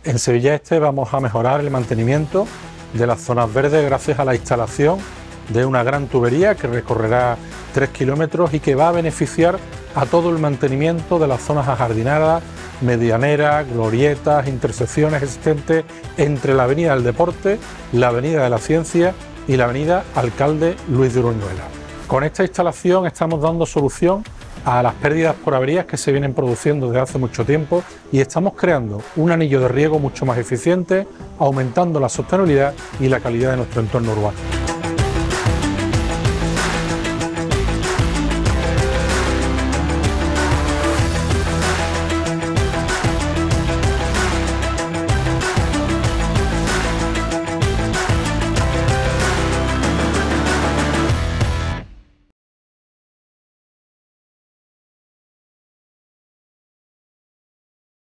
En Sevilla Este vamos a mejorar el mantenimiento de las zonas verdes gracias a la instalación de una gran tubería que recorrerá 3 kilómetros y que va a beneficiar a todo el mantenimiento de las zonas ajardinadas, medianeras, glorietas, intersecciones existentes entre la Avenida del Deporte, la Avenida de la Ciencia y la Avenida Alcalde Luis de Uruñuela. Con esta instalación estamos dando solución a las pérdidas por averías que se vienen produciendo desde hace mucho tiempo y estamos creando un anillo de riego mucho más eficiente, aumentando la sostenibilidad y la calidad de nuestro entorno urbano.